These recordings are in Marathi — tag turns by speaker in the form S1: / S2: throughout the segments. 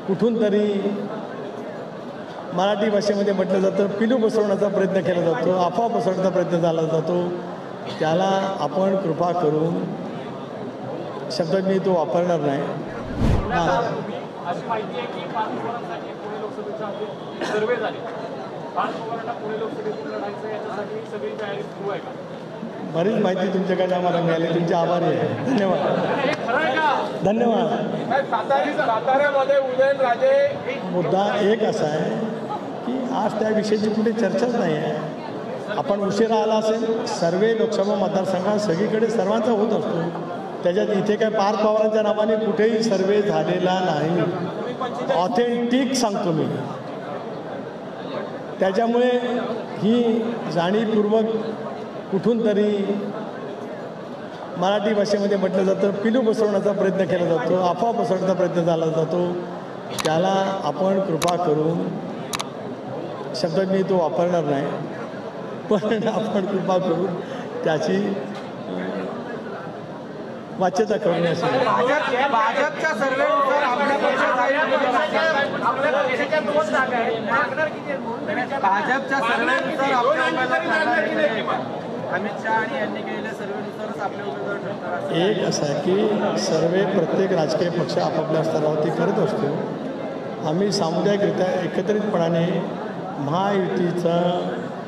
S1: कुठून तरी मराठी भाषेमध्ये म्हटलं जातं पिलू बसवण्याचा प्रयत्न केला जातो, अफवा पसरवण्याचा प्रयत्न झाला जातो. त्याला आपण कृपा करून शब्द मी तो वापरणार नाही.
S2: अशी माहिती आहे की पाच पवारांसाठी पुणे लोकसभेच्या सर्वे झाले. पाच पवारांना पुणे लोकसभेतून लढायचं याच्यासाठी सगळी तयारी सुरू आहे का?
S1: बरीच माहिती तुमच्याकडे आम्हाला मिळाली. तुमचे आभारी आहे. धन्यवाद. धन्यवाद.
S2: साताऱ्यामध्ये उदयनराजे
S1: मुद्दा एक असा आहे की आज त्या विषयाची कुठे चर्चाच नाही आहे. आपण उशिरा आला असेल. सर्वे लोकसभा मतदारसंघात सगळीकडे सर्वांचा होत असतो. त्याच्यात इथे काय पार्थ पवारांच्या नावाने कुठेही सर्वे झालेला नाही. ऑथेंटिक सांगतो मी. त्याच्यामुळे ही जाणीवपूर्वक कुठून तरी मराठी भाषेमध्ये म्हटलं जातं पिलू बसवण्याचा प्रयत्न केला जातो, अफवा पसरवण्याचा प्रयत्न झाला जातो. त्याला आपण कृपा करून शब्द मी तो वापरणार नाही, पण आपण कृपा करून त्याची वाच्यता करून असेल.
S3: भाजपच्या सर्वेनुसार आपल्या भाजपच्या सर्वेनुसार अमित शहा आणि यांनी केलेल्या सर्वेनुसारच आपले उमेदवार ठरतात.
S1: एक असं आहे की सर्वे प्रत्येक राजकीय पक्ष आपापल्या स्तरावरती करत असतो. आम्ही सामुदायिकरित्या एकत्रितपणाने महायुतीचं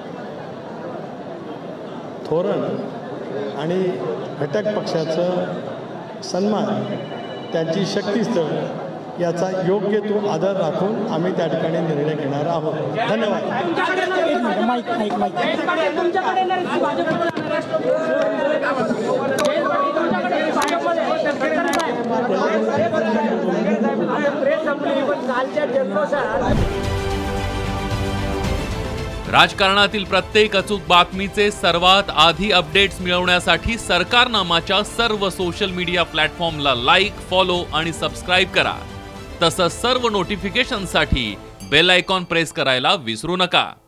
S1: धोरण आणि घटक पक्षाचं सन्मान, त्यांची शक्तीस्थळ याचा योग्य तो आदर राखून आम्ही त्या ठिकाणी निर्णय घेणार आहोत. धन्यवाद.
S4: राजकारणातील प्रत्येक अचूक बातमीचे सर्वात आधी अपडेट्स मिळवण्यासाठी सरकारनामाच्या सर्व सोशल मीडिया प्लॅटफॉर्मला लाईक, फॉलो आणि सबस्क्राईब करा. तसंच सर्व नोटिफिकेशनसाठी बेल आयकॉन प्रेस करायला विसरू नका.